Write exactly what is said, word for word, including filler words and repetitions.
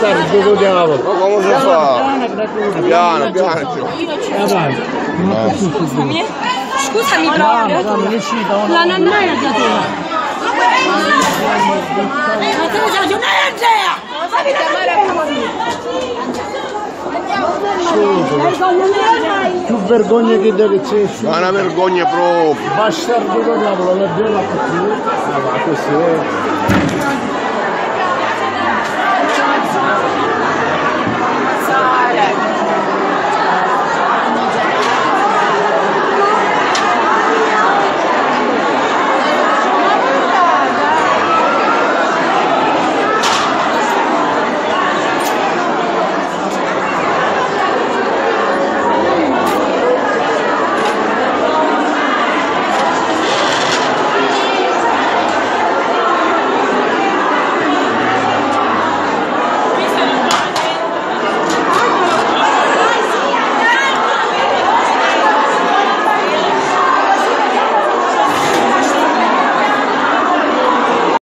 bastardo diavolo. Ma come si fa? Piano, piano. Scusami, scusami proprio. La nonna è radiatura. Ma te lo sai, non è Andrea! Fammi Più vergogna che deve c'è. Ma è una vergogna proprio. Bastardo diavolo, la bella cattiva. Ma questo è...